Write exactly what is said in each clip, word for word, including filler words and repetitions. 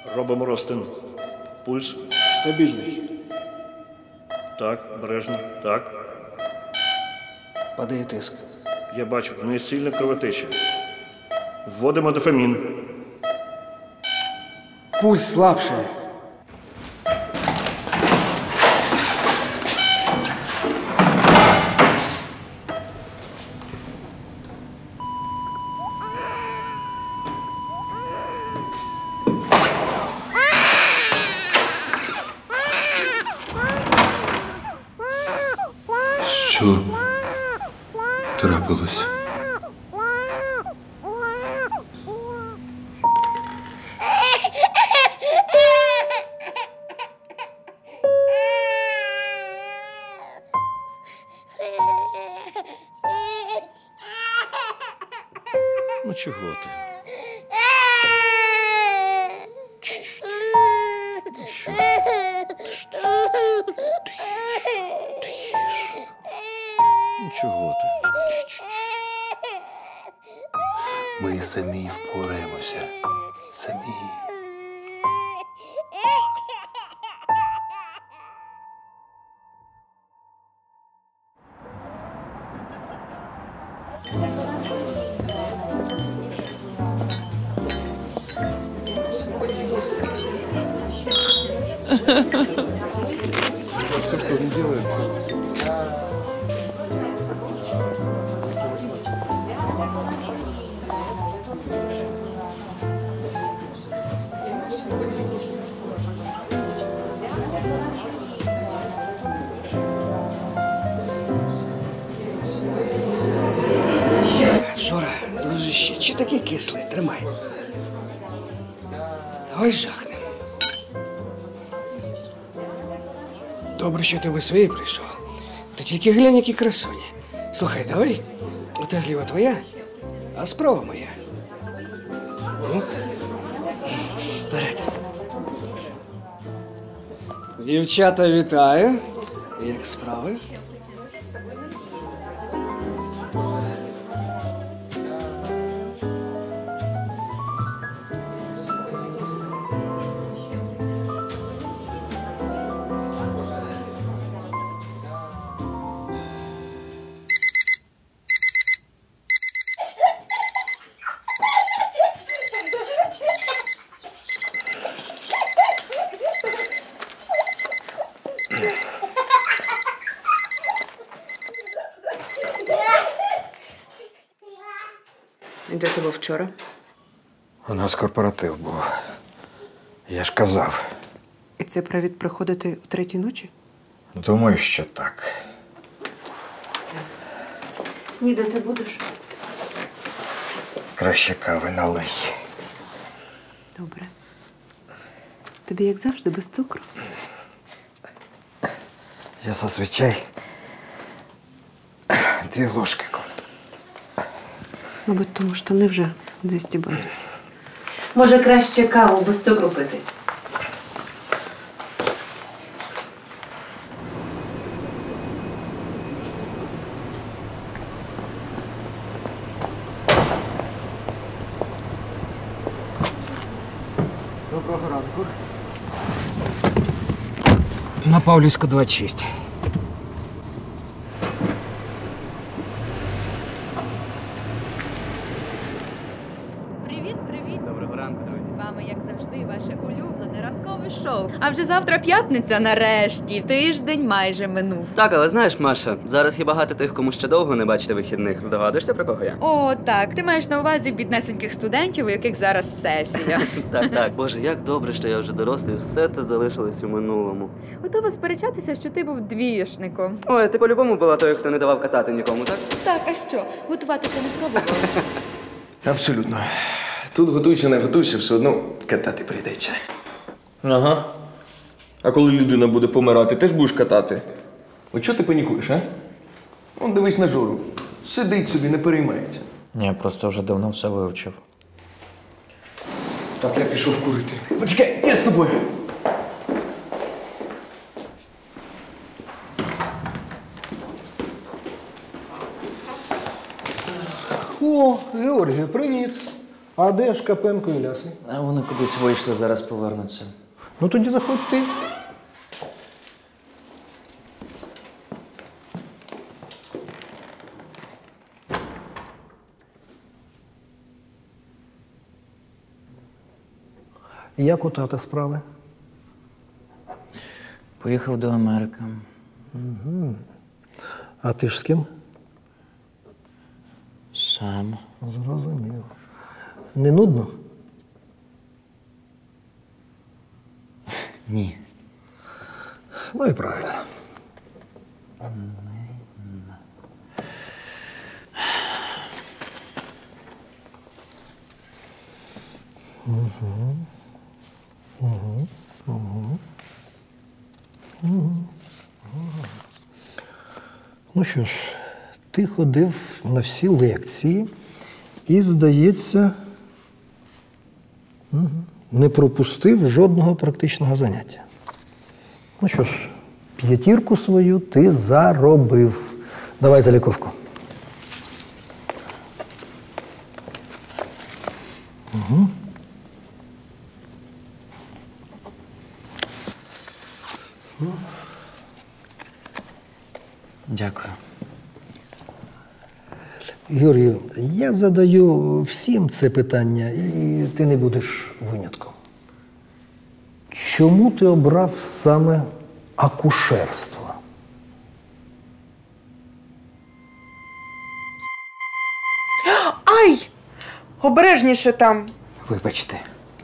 Робимо розтин. Пульс. Стабільний. Так, бережно. Так. Падає тиск. Я бачу, в неї сильна кровотеча. Вводимо дофамін. Пульс слабше. Що трапилось? Ну чого ти? Що? Тихіше. Ну чого ти? Ми самі впораємося. Самі. Все, что он делает, Жора, дружище, чи такий кислий? Тримай. Давай жахнем. Добре, що ти в своїй прийшов. Ти тільки глянь, які красуні. Слухай, давай. Ота зліва твоя, а справа моя. Ну, вперед. Дівчата, вітаю. Як справи? І де ти був вчора? У нас корпоратив був. Я ж казав. І це привід приходити о третій ночі? Думаю, що так. Снідати будеш? Краще кави налий. Добре. Тобі, як завжди, без цукру? Я зазвичай дві ложки кладу. Мабуть, тому штани вже застібаються. Може, краще каву без цукру пити? Доброго ранку. На Павлівську, двадцять шість. Привіт-привіт! Доброго ранку, друзі. З вами, як завжди, ваше улюблене ранкове шоу. А вже завтра п'ятниця нарешті. Тиждень майже минув. Так, але знаєш, Маша, зараз є багато тих, кому ще довго не бачити вихідних. Здогадуєшся, про кого я? О, так. Ти маєш на увазі біднесеньких студентів, у яких зараз сесія. Так, так. Боже, як добре, що я вже дорослий, все це залишилось у минулому. Готова сперечатися, що ти був двієшником. Ой, ти по-любому була той, хто не давав катати нікому, так? Так, а що? Готуватися не пробував? Абсолютно. Тут готуйся, не готуйся, все одно катати прийдеться. Ага. А коли людина буде помирати, теж будеш катати? От чого ти панікуєш, а? Он дивись на Жору. Сидить собі, не переймається. Ні, я просто вже давно все вивчив. Так, я пішов курити. Почекай, я з тобою. О, Георгію, привіт. А А де ж Капенко і Ляси? А вони кудись вийшли, зараз повернуться. Ну тоді заходь ти. Як у тата справи? Поїхав до Америки. Угу. А ти ж з ким? Сам. Зрозуміло. Не нудно? Ні. Ну і правильно. Угу. Угу. Угу. Угу. Ну що ж, ти ходив на всі лекції і, здається, угу, не пропустив жодного практичного заняття. Ну що ж, п'ятірку свою ти заробив. Давай заліковку. Угу. Дякую. Юрію, я задаю всім це питання, і ти не будеш винятком. Чому ти обрав саме акушерство? Ай! Обережніше там. Вибачте.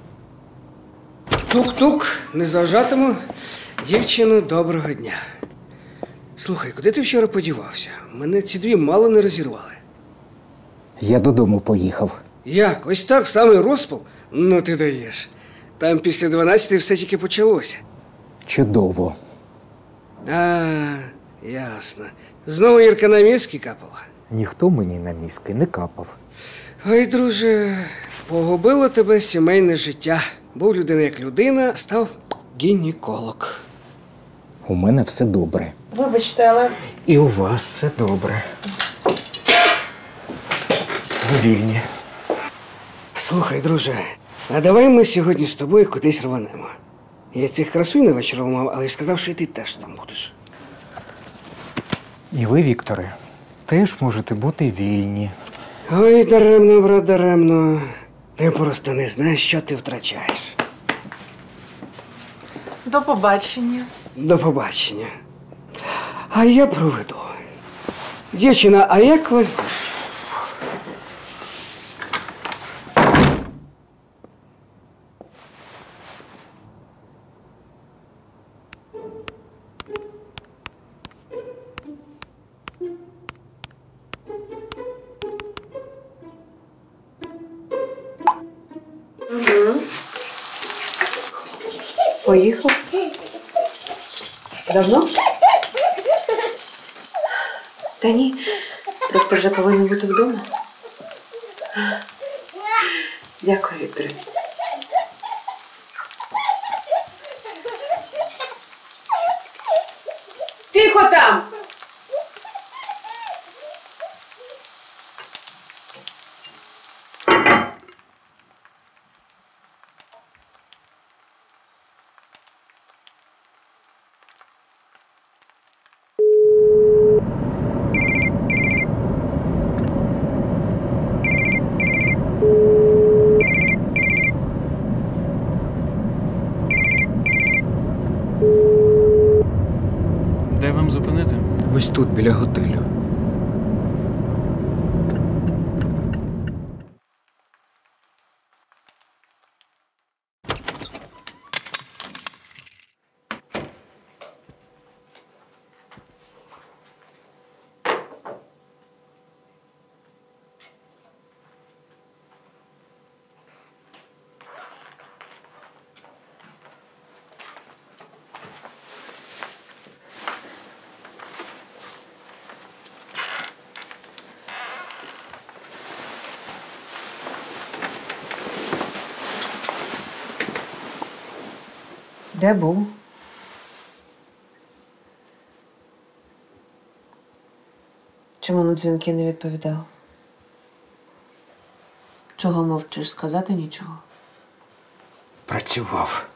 Тук-тук, не заважатиму. Дівчино, доброго дня. Слухай, куди ти вчора подівався? Мене ці дві мало не розірвали. Я додому поїхав. Як? Ось так, самий розпал? Ну ти даєш. Там після дванадцяти все тільки почалося. Чудово. А, ясно. Знову Ірка на мізки капала? Ніхто мені на мізки не капав. Ой, друже, погубило тебе сімейне життя. Був людина як людина, став гінеколог. У мене все добре. Вибачте, але І у вас все добре. Ви вільні. Слухай, друже, а давай ми сьогодні з тобою кудись рванемо. Я цих красунь на вечір мав, але ж сказав, що і ти теж там будеш. І ви, Вікторе, теж можете бути вільні. Ой, даремно, брат, даремно. Ти просто не знаєш, що ти втрачаєш. до побачення. До побачення. А я проведу. Дівчина, а як вас звуть? Угу. Поїхав. Давно? Та ні, просто вже повинен бути вдома. Дякую, Вікторе. Тихо там! Де вам зупинити? Ось тут, біля готелю. Де був? Чому на дзвінки не відповідав? Чого мовчиш? Сказати нічого. Працював.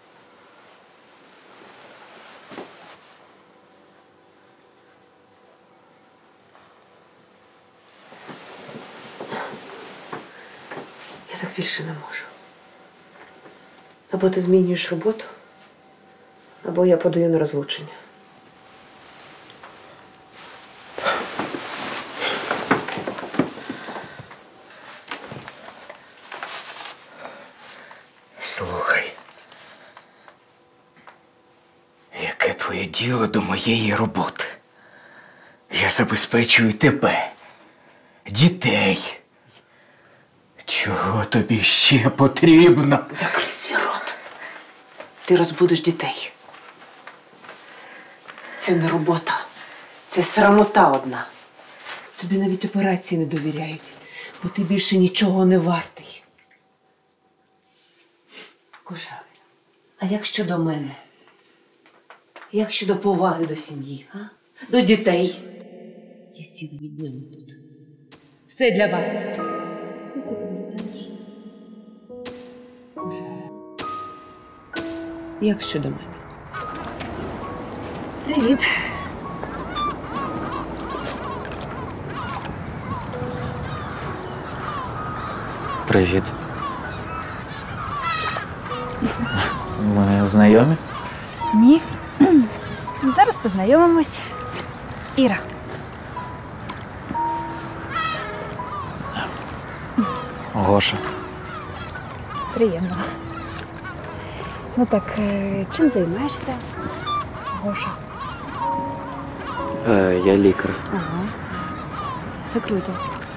Я так більше не можу. Або ти змінюєш роботу, або я подаю на розлучення. Слухай. Яке твоє діло до моєї роботи? Я забезпечую тебе, дітей. Чого тобі ще потрібно? Закрий свій рот. Ти розбудиш дітей. Це не робота. Це срамота одна. Тобі навіть операції не довіряють, бо ти більше нічого не вартий. Коша, а як щодо мене? Як щодо поваги до сім'ї, а? До дітей? Я цілими днями тут. Все для вас. Ти це пам'ятаєш? Коша. Як щодо мене? Привіт. Привіт. Ми знайомі? Ні. Зараз познайомимось. Іра. Гоша. Приємно. Ну так, е, чим займаєшся, Гоша? Е, я лікар. Ага. Це круто.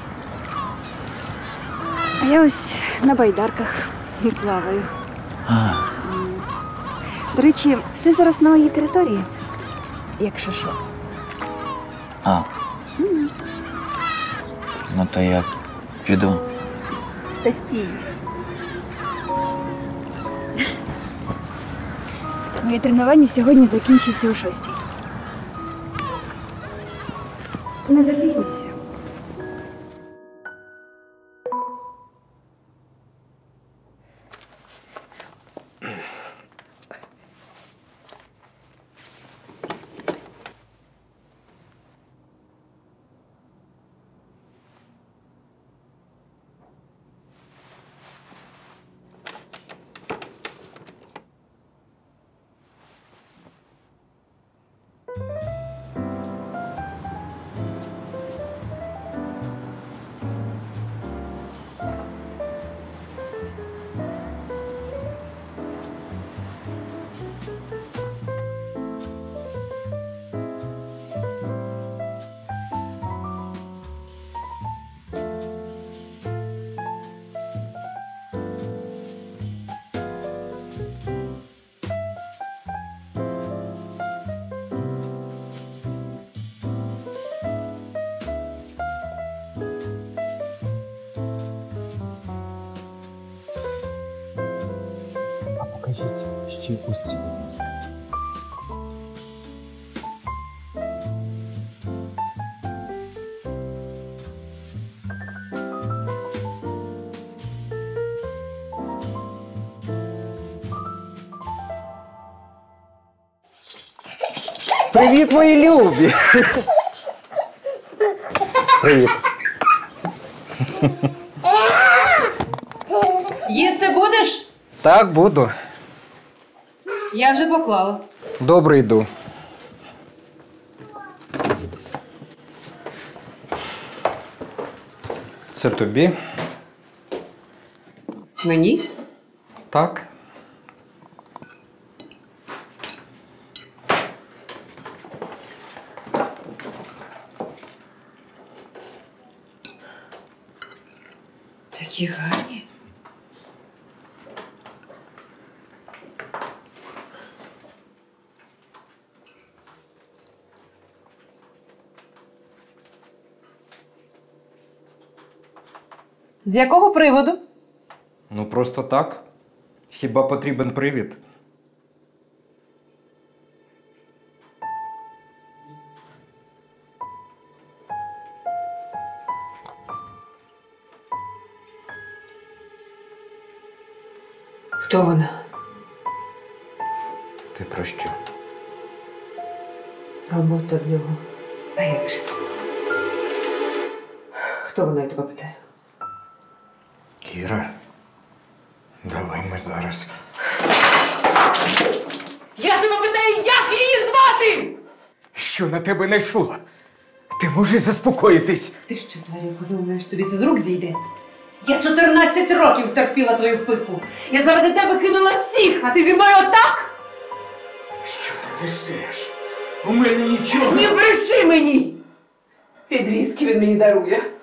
А я ось на байдарках плаваю. А. До речі, ти зараз на моїй території, якщо що. А. М. Ну то я піду. Та стій. Моє тренування сьогодні закінчується о шостій. Не запізнюйся. Покажіть ще ось ці, будь ласка. Привіт, мої любі! Привіт. Їсти будеш? Так, буду. Я вже поклала. Добре, йду. Це тобі? Мені? Так. Такі гарні. З якого приводу? Ну, просто так. Хіба потрібен привід? Хто вона? Ти про що? Робота в нього. А як же? Хто вона, я тебе питаю? Кіра, давай ми зараз. Я тебе питаю, як її звати? Що на тебе найшло? Ти можеш заспокоїтись? Ти що, Тварюку, думаєш, тобі це з рук зійде? Я чотирнадцять років терпіла твою пику. Я заради тебе кинула всіх, а ти зі мною отак? Що ти несеш? У мене нічого. Не бреши мені! Підвізки він мені дарує.